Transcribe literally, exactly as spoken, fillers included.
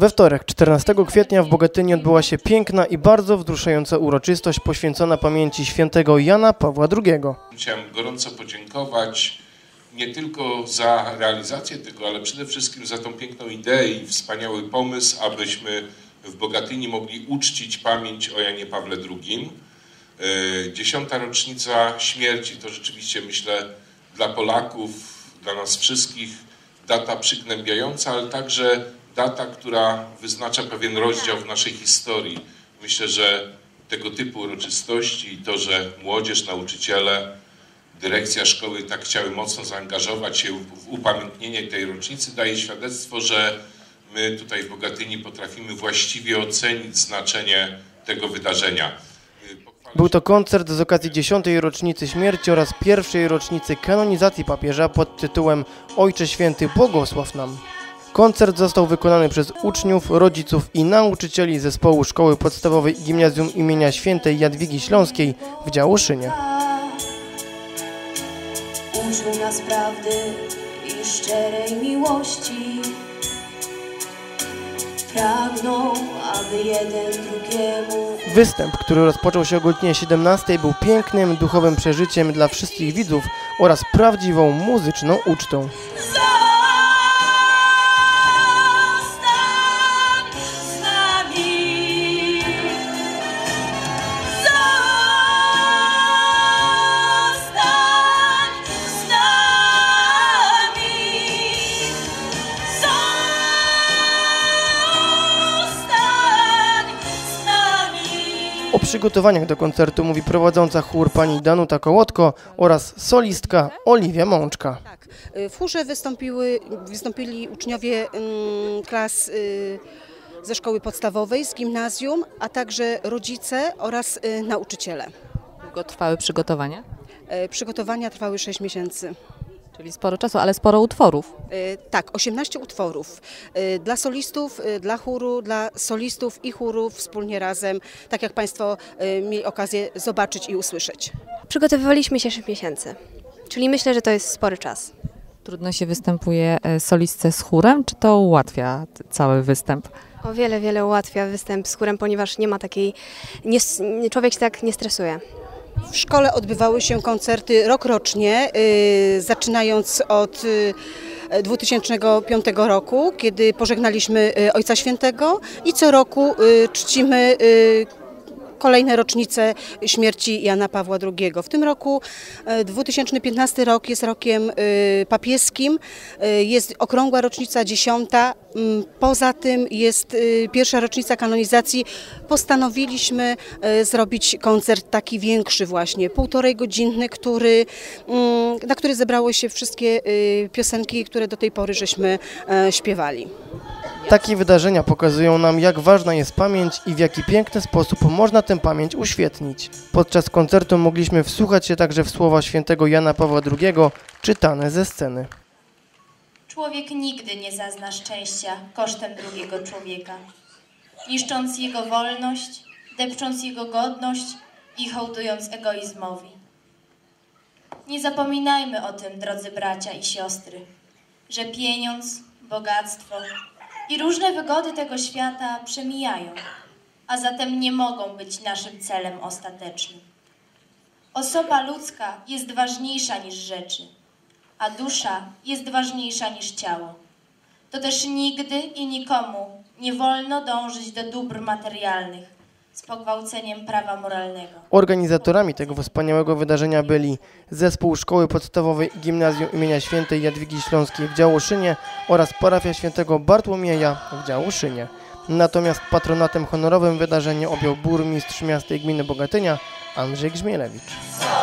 We wtorek, czternastego kwietnia w Bogatyni odbyła się piękna i bardzo wzruszająca uroczystość poświęcona pamięci świętego Jana Pawła drugiego. Chciałem gorąco podziękować nie tylko za realizację tego, ale przede wszystkim za tą piękną ideę i wspaniały pomysł, abyśmy w Bogatyni mogli uczcić pamięć o Janie Pawle drugim. Dziesiąta rocznica śmierci to rzeczywiście, myślę, dla Polaków, dla nas wszystkich data przygnębiająca, ale także data, która wyznacza pewien rozdział w naszej historii. Myślę, że tego typu uroczystości i to, że młodzież, nauczyciele, dyrekcja szkoły tak chciały mocno zaangażować się w upamiętnienie tej rocznicy, daje świadectwo, że my tutaj w Bogatyni potrafimy właściwie ocenić znaczenie tego wydarzenia. Był to koncert z okazji dziesiątej rocznicy śmierci oraz pierwszej rocznicy kanonizacji papieża pod tytułem Ojcze Święty, błogosław nam. Koncert został wykonany przez uczniów, rodziców i nauczycieli zespołu Szkoły Podstawowej i Gimnazjum imienia Świętej Jadwigi Śląskiej w Działoszynie. Uczył nas prawdy i szczerej miłości. Pragnął, aby jeden drugiemu... Występ, który rozpoczął się o godzinie siedemnastej, był pięknym, duchowym przeżyciem dla wszystkich widzów oraz prawdziwą muzyczną ucztą. O przygotowaniach do koncertu mówi prowadząca chór pani Danuta Kołotko oraz solistka Oliwia Mączka. Tak, w chórze wystąpiły, wystąpili uczniowie um, klas y, ze szkoły podstawowej, z gimnazjum, a także rodzice oraz y, nauczyciele. Długo trwały przygotowania? Y, przygotowania trwały sześć miesięcy. Czyli sporo czasu, ale sporo utworów. Y, tak, osiemnaście utworów. Y, dla solistów, y, dla chóru, dla solistów i chóru wspólnie razem, tak jak Państwo y, mieli okazję zobaczyć i usłyszeć. Przygotowywaliśmy się sześć miesięcy, czyli myślę, że to jest spory czas. Trudno się występuje solistce z chórem, czy to ułatwia cały występ? O wiele, wiele ułatwia występ z chórem, ponieważ nie ma takiej, nie, człowiek się tak nie stresuje. W szkole odbywały się koncerty rokrocznie, yy, zaczynając od yy, dwa tysiące piątego roku, kiedy pożegnaliśmy yy, Ojca Świętego i co roku yy, czcimy yy, kolejne rocznice śmierci Jana Pawła drugiego. W tym roku dwa tysiące piętnasty rok jest rokiem papieskim, jest okrągła rocznica dziesiąta, poza tym jest pierwsza rocznica kanonizacji. Postanowiliśmy zrobić koncert taki większy właśnie, półtorej godzinny, który, na który zebrały się wszystkie piosenki, które do tej pory żeśmy śpiewali. Takie wydarzenia pokazują nam, jak ważna jest pamięć i w jaki piękny sposób można tę pamięć uświetnić. Podczas koncertu mogliśmy wsłuchać się także w słowa świętego Jana Pawła drugiego, czytane ze sceny. Człowiek nigdy nie zazna szczęścia kosztem drugiego człowieka, niszcząc jego wolność, depcząc jego godność i hołdując egoizmowi. Nie zapominajmy o tym, drodzy bracia i siostry, że pieniądz, bogactwo i różne wygody tego świata przemijają, a zatem nie mogą być naszym celem ostatecznym. Osoba ludzka jest ważniejsza niż rzeczy, a dusza jest ważniejsza niż ciało. To też nigdy i nikomu nie wolno dążyć do dóbr materialnych z pogwałceniem prawa moralnego. Organizatorami tego wspaniałego wydarzenia byli Zespół Szkoły Podstawowej i Gimnazjum imienia Świętej Jadwigi Śląskiej w Działoszynie oraz Parafia Świętego Bartłomieja w Działoszynie. Natomiast patronatem honorowym wydarzenia objął burmistrz miasta i gminy Bogatynia Andrzej Grzmielewicz.